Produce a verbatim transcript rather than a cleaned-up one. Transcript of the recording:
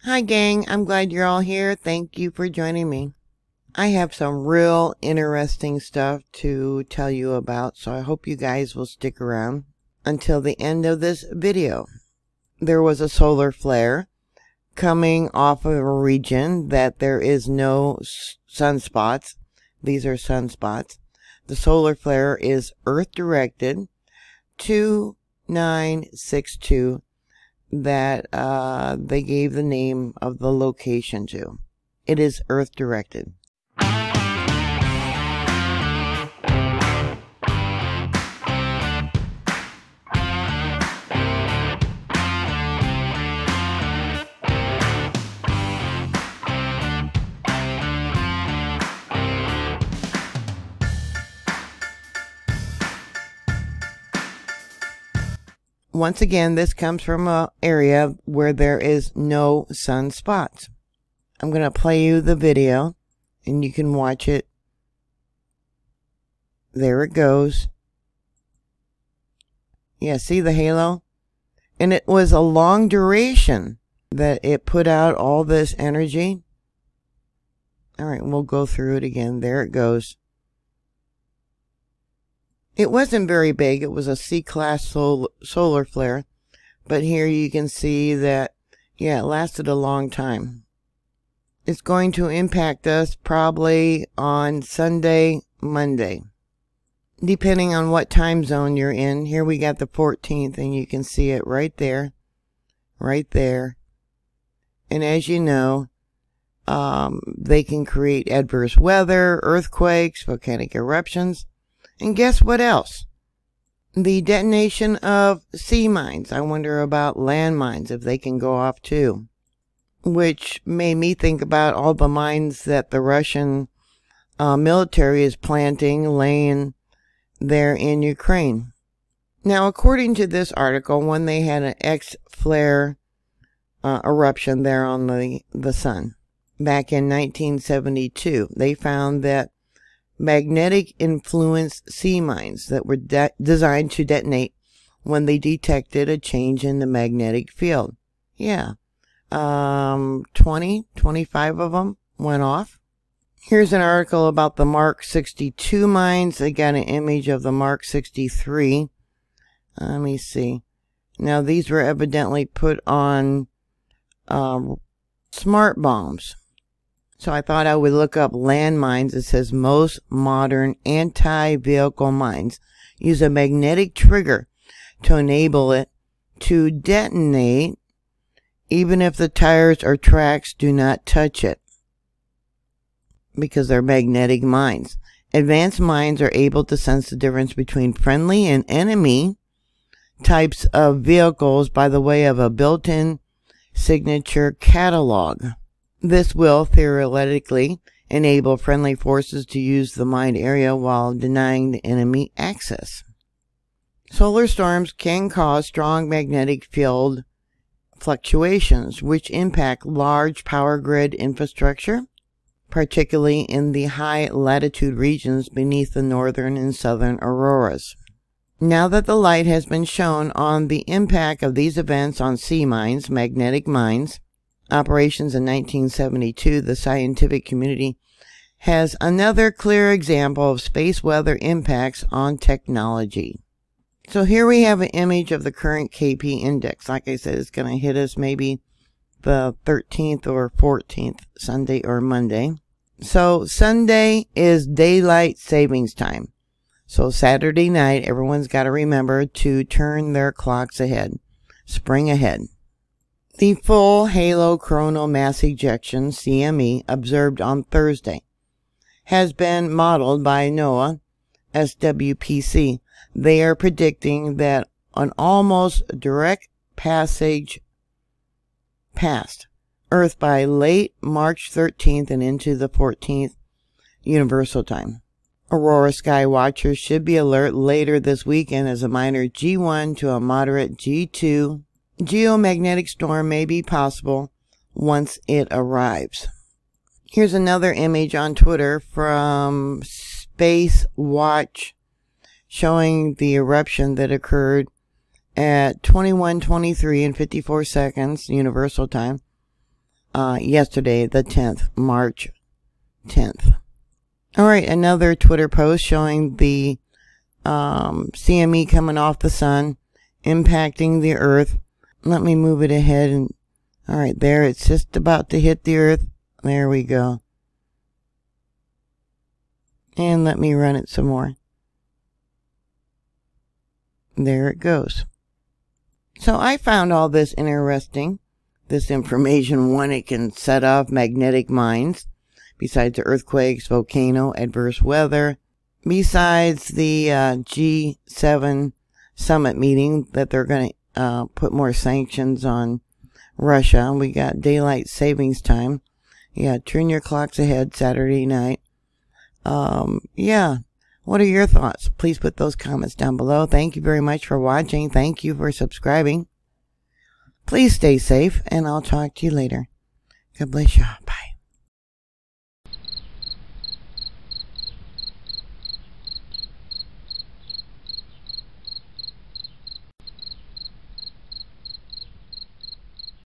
Hi gang, I'm glad you're all here. Thank you for joining me. I have some real interesting stuff to tell you about, so I hope you guys will stick around until the end of this video. There was a solar flare coming off of a region that there is no sunspots. These are sunspots. The solar flare is Earth directed two nine six two that uh, they gave the name of the location to. It is Earth directed. Once again, this comes from an area where there is no sunspots. I'm going to play you the video and you can watch it. There it goes. Yeah, see the halo? And it was a long duration that it put out all this energy. All right, we'll go through it again. There it goes. It wasn't very big. It was a C-class sol solar flare. But here you can see that, yeah, it lasted a long time. It's going to impact us probably on Sunday, Monday, depending on what time zone you're in. Here we got the fourteenth, and you can see it right there, right there. And as you know, um, they can create adverse weather, earthquakes, volcanic eruptions. And guess what else? The detonation of sea mines. I wonder about land mines, if they can go off too. Which made me think about all the mines that the Russian uh, military is planting, laying there in Ukraine. Now, according to this article, when they had an X-flare uh, eruption there on the, the sun, back in nineteen seventy-two, they found that magnetic influenced sea mines that were de designed to detonate when they detected a change in the magnetic field. Yeah. Um, twenty, twenty-five of them went off. Here's an article about the Mark sixty-two mines. They got an image of the Mark sixty-three. Uh, let me see. Now, these were evidently put on um, smart bombs. So I thought I would look up landmines. It says most modern anti-vehicle mines use a magnetic trigger to enable it to detonate even if the tires or tracks do not touch it, because they're magnetic mines. Advanced mines are able to sense the difference between friendly and enemy types of vehicles by the way of a built-in signature catalog. This will theoretically enable friendly forces to use the mined area while denying the enemy access. Solar storms can cause strong magnetic field fluctuations, which impact large power grid infrastructure, particularly in the high latitude regions beneath the northern and southern auroras. Now that the light has been shown on the impact of these events on sea mines, magnetic mines, operations in nineteen seventy-two, the scientific community has another clear example of space weather impacts on technology. So here we have an image of the current K P index. Like I said, it's going to hit us maybe the thirteenth or fourteenth, Sunday or Monday. So Sunday is daylight savings time. So Saturday night, everyone's got to remember to turn their clocks ahead, spring ahead. The full halo coronal mass ejection, C M E, observed on Thursday has been modeled by NOAA S W P C. They are predicting that an almost direct passage past Earth by late March thirteenth and into the fourteenth Universal Time. Aurora sky watchers should be alert later this weekend as a minor G one to a moderate G two geomagnetic storm may be possible once it arrives. Here's another image on Twitter from Space Watch showing the eruption that occurred at twenty-one twenty-three and fifty-four seconds Universal Time uh, yesterday, the tenth, March tenth. All right, another Twitter post showing the um, C M E coming off the sun, impacting the earth. Let me move it ahead. And all right, there, it's just about to hit the earth. There we go. And let me run it some more. There it goes. So I found all this interesting, this information. One, it can set off magnetic mines, besides the earthquakes, volcano, adverse weather, besides the uh, G seven summit meeting that they're going to uh, put more sanctions on Russia. We got daylight savings time. Yeah, turn your clocks ahead Saturday night. Um, yeah. What are your thoughts? Please put those comments down below. Thank you very much for watching. Thank you for subscribing. Please stay safe, and I'll talk to you later. God bless you. Bye.